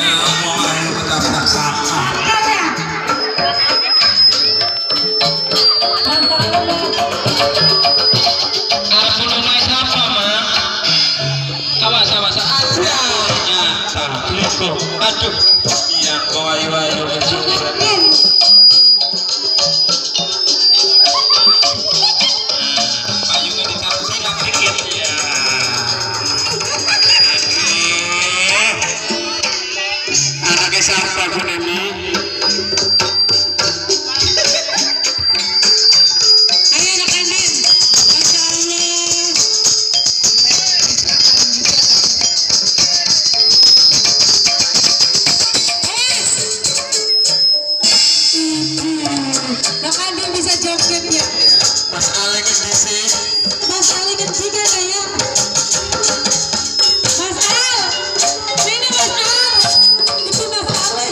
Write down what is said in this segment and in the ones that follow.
Aduh, yang ayo kecil. Anaknya siapa pun ini? Ayo anak Andin, Masya Allah. Anak Andin bisa joget ya? Mas Ale ke sini. Mas Ali ketiga kayak Mas Al, sini Mas Al, itu Mas Ale.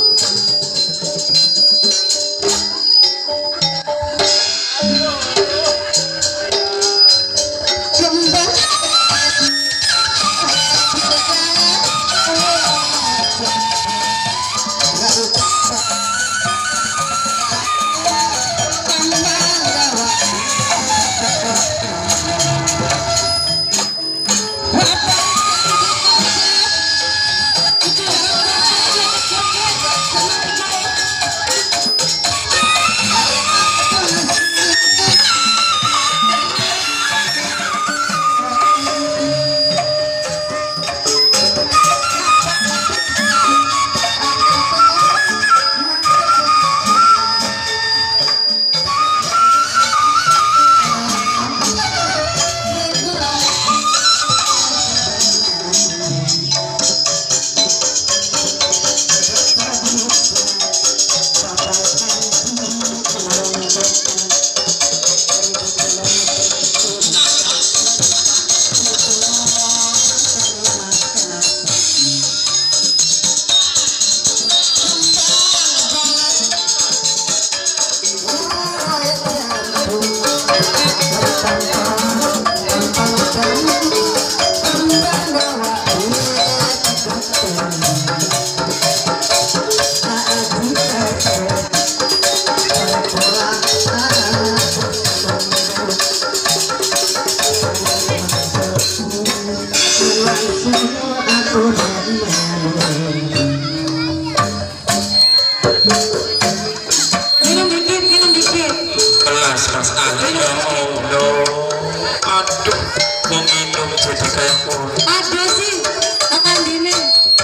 Minum dikit. Kelas Mas Ale ya Allah. Aduh, mau minum jadi kayak orang. Aduh sih, Kak Andine.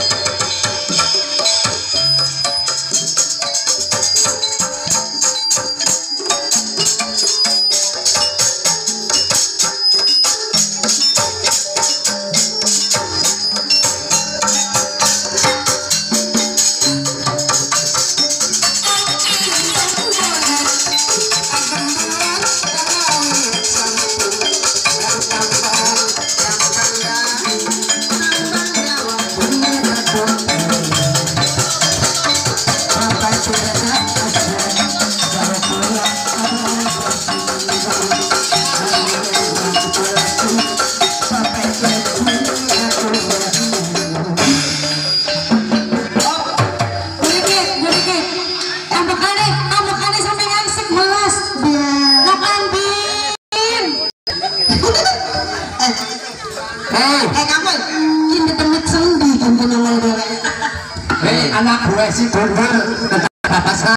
Anak gue si Bondol papasan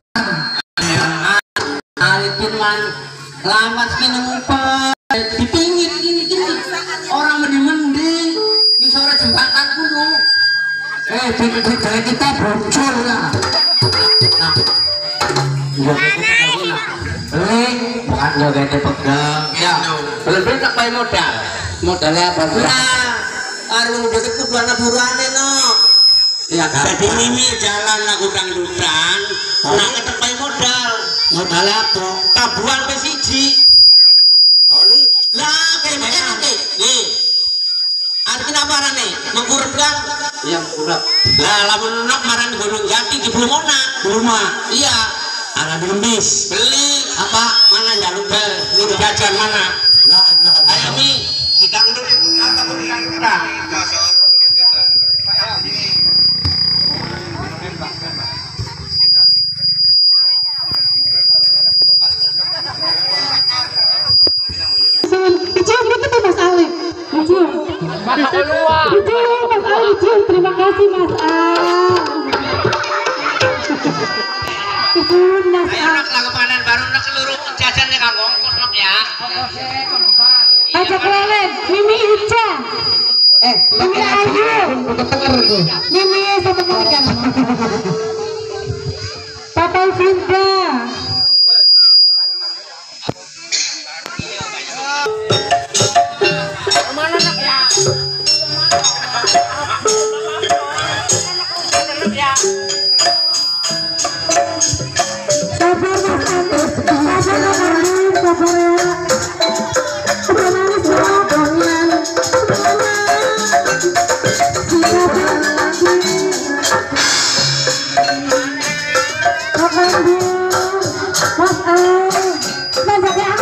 Alipin man lamat kinumpa di pinggir gini orang mending di sore jembatan kudu dari kita bocor lah beli bukan jogetnya pegang ya beli tak pakai modalnya apa Arung udah kebulan buruane no. ya Jadi mimi jalan aku dangdutan, nak ketepai modalnya apa? Tabuhan pe siji. Lah, kayak oke. Nih. Artinya apa nih? Mengkurep kan? Iya, kurap. Lah, lamun nak maran Gunung Jati di Blumona. Rumah. Iya. Ada belembis. Beli apa? Mana jalur bel? Ini jajan mana? Ayo mi, kita dulu. Apa kita? kasih Mas Al. Nuhun Mas Ayo Al. nak lagu panen baru nak seluruh jajan ya kang ongkos nak ya. Aja kalian, Mimi Ica. Mimi Ayu. Mimi satu kan. Papa Frida. Mana nak ya? Sabar Mas Anies, sabar Mas Anies, sabar ya. Sebenarnya semua dengan Mas Al, banyak yang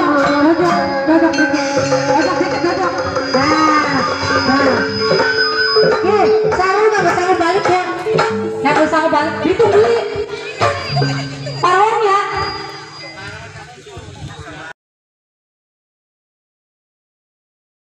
dodok dikit, dodok dikit, dodok. Nah,